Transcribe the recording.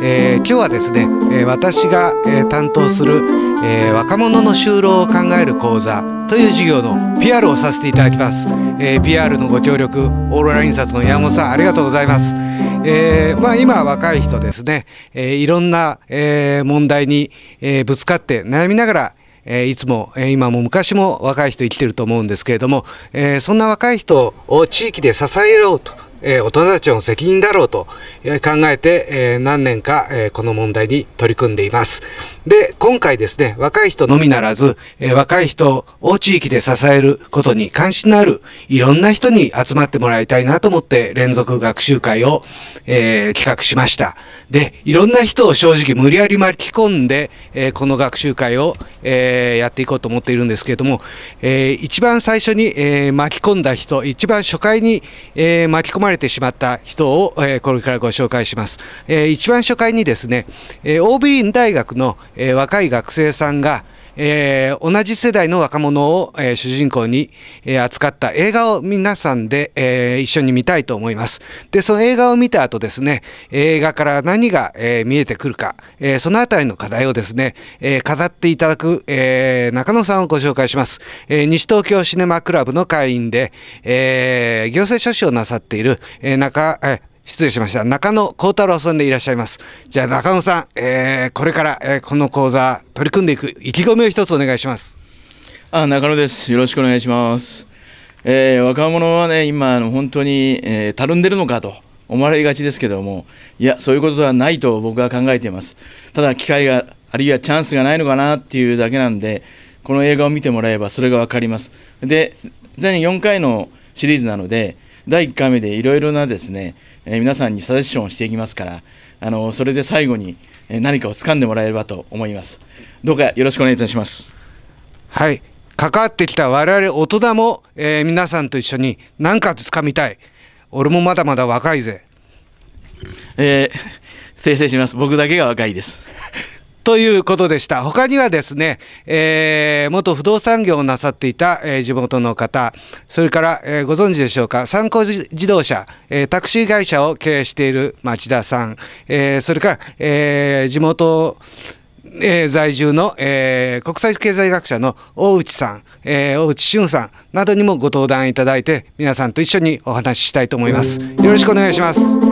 今日はですね、私が、担当する、若者の就労を考える講座という授業の PR をさせていただきます。PR のご協力、オーロラ印刷の山本さん、ありがとうございます。今若い人ですね、いろんな、問題に、ぶつかって悩みながらいつも今も昔も若い人生きてると思うんですけれども、そんな若い人を地域で支えようと、大人たちの責任だろうと考えて、何年かこの問題に取り組んでいます。で、今回ですね、若い人のみならず若い人を地域で支えることに関心のあるいろんな人に集まってもらいたいなと思って連続学習会を、企画しました。で、いろんな人を正直無理やり巻き込んで、この学習会を、やっていこうと思っているんですけれども、一番最初に、巻き込んだ人、一番初回に、巻き込まれてしまった人を、これからご紹介します。一番初回にですね、オービリン大学の、若い学生さんが、同じ世代の若者を、主人公に、扱った映画を皆さんで、一緒に見たいと思います。で、その映画を見た後ですね、映画から何が、見えてくるか、そのあたりの課題をですね、語っていただく、中野さんをご紹介します。西東京シネマクラブの会員で、行政書士をなさっている、失礼しました。中野幸太郎さんでいらっしゃいます。じゃあ中野さん、これから、この講座取り組んでいく意気込みを一つお願いします。 中野です。よろしくお願いします。若者はね、今本当に、たるんでるのかと思われがちですけども、いや、そういうことではないと僕は考えています。ただ機会があるいはチャンスがないのかなっていうだけなんで、この映画を見てもらえばそれが分かります。で、全4回のシリーズなので、第1回目でいろいろなですね、皆さんにサジェッションをしていきますから、それで最後に何かを掴んでもらえればと思います。どうかよろしくお願いいたします。 はい、関わってきた我々大人も、皆さんと一緒に何か掴みたい。俺もまだまだ若いぜ。 訂正します。僕だけが若いです。 ということでした。他にはですね、元不動産業をなさっていた、地元の方、それから、ご存知でしょうか、三幸自動車、タクシー会社を経営している町田さん、それから、地元在住の、国際経済学者の大内さん、大内俊さんなどにもご登壇いただいて、皆さんと一緒にお話ししたいと思います。よろしくお願いします。